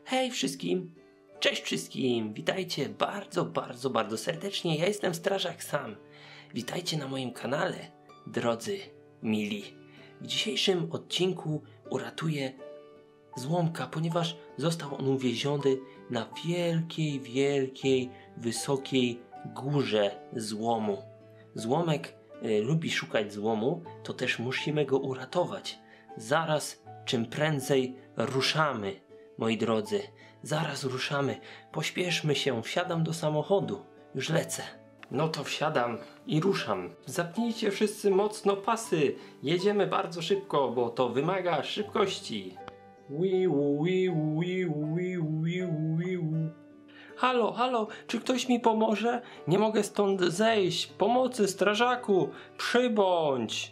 Hej wszystkim! Cześć wszystkim! Witajcie bardzo serdecznie. Ja jestem Strażak Sam. Witajcie na moim kanale, drodzy mili. W dzisiejszym odcinku uratuję Złomka, ponieważ został on uwieziony na wielkiej, wysokiej górze złomu. Złomek lubi szukać złomu, to też musimy go uratować. Zaraz, czym prędzej ruszamy, moi drodzy. Zaraz ruszamy. Pośpieszmy się, wsiadam do samochodu. Już lecę. No to wsiadam i ruszam. Zapnijcie wszyscy mocno pasy. Jedziemy bardzo szybko, bo to wymaga szybkości. Halo, czy ktoś mi pomoże? Nie mogę stąd zejść. Pomocy, strażaku, przybądź.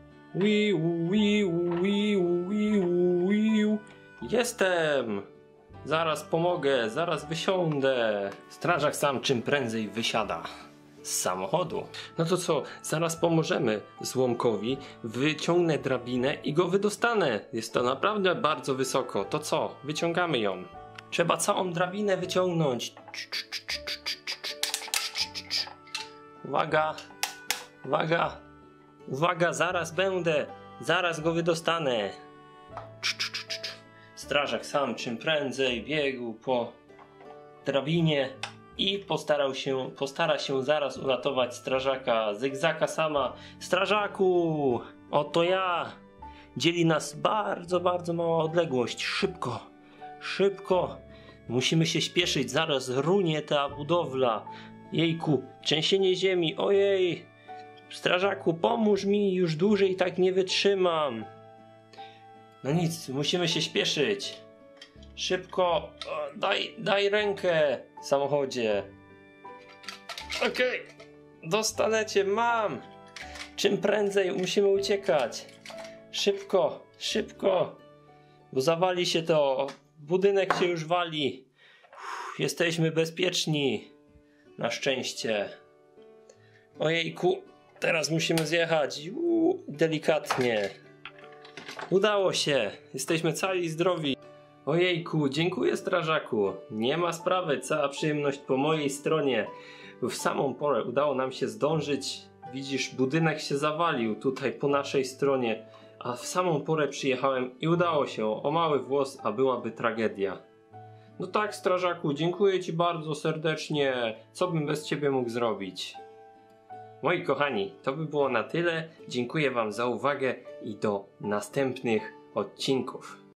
Jestem. Zaraz pomogę, zaraz wysiądę. Strażak Sam czym prędzej wysiada z samochodu. No to co, zaraz pomożemy Złomkowi. Wyciągnę drabinę i go wydostanę. Jest to naprawdę bardzo wysoko. To co, wyciągamy ją. Trzeba całą drabinę wyciągnąć. Uwaga, zaraz będę. Zaraz go wydostanę. Strażak Sam czym prędzej biegł po drabinie i postara się zaraz uratować strażaka Zygzaka Sama. Strażaku, oto ja. Dzieli nas bardzo mała odległość. Szybko. Musimy się śpieszyć, zaraz runie ta budowla. Jejku, trzęsienie ziemi, ojej. Strażaku, pomóż mi, już dłużej tak nie wytrzymam. No nic, musimy się śpieszyć. Szybko, daj rękę, samochodzie. Okej, dostanecie, mam. Czym prędzej musimy uciekać. Szybko, bo zawali się to. Budynek się już wali. Jesteśmy bezpieczni. Na szczęście. Ojejku, teraz musimy zjechać. Delikatnie. Udało się. Jesteśmy cali i zdrowi. Ojejku, dziękuję strażaku. Nie ma sprawy, cała przyjemność po mojej stronie. W samą porę udało nam się zdążyć. Widzisz, budynek się zawalił tutaj po naszej stronie. A w samą porę przyjechałem i udało się. O mały włos, a byłaby tragedia. No tak, strażaku, dziękuję ci bardzo serdecznie. Co bym bez ciebie mógł zrobić? Moi kochani, to by było na tyle. Dziękuję wam za uwagę i do następnych odcinków.